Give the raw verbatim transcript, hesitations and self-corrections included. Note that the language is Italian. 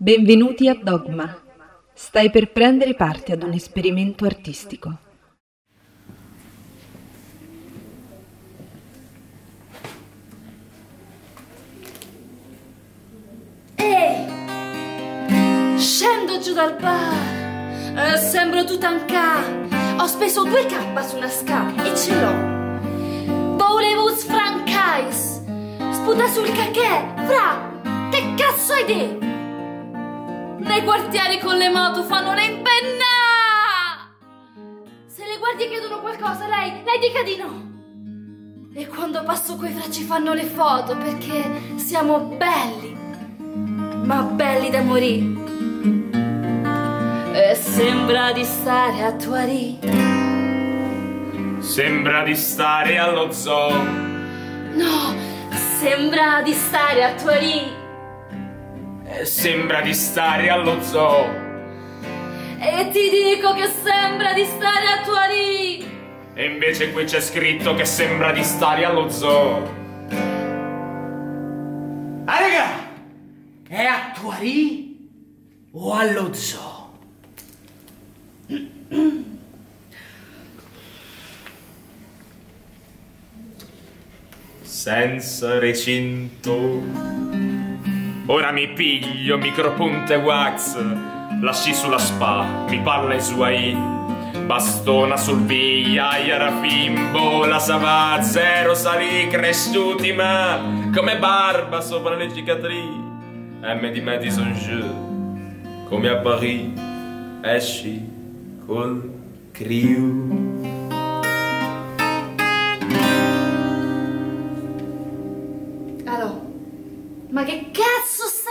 Benvenuti a Dogma. Stai per prendere parte ad un esperimento artistico. Ehi! Scendo giù dal bar e sembro Tutankhamon. Ho speso due K su una scala e ce l'ho. Volevo sfrancais. Sputa sul cacchè. Fra, che cazzo hai detto? Nei quartieri con le moto fanno le impenna! Se le guardie chiedono qualcosa, lei, lei dica di no! E quando passo coi fra ci fanno le foto perché siamo belli, ma belli da morire. E sembra di stare a Tuari. Sembra di stare allo zoo. No, sembra di stare a Tuari. Sembra di stare allo zoo. E ti dico che sembra di stare a Tuari. E invece qui c'è scritto che sembra di stare allo zoo. Ah raga, è a Tuari o allo zoo? Senza recinto. Ora mi piglio micropunte wax, lasci sulla spa, mi parla i suoi, bastona sul via, Iarafimbo, la savà, zero salì, cresciuti ma come barba sopra le cicatrici, M di Madison Jeu, come a Paris, esci col crew. Allora, ma che cazzo stai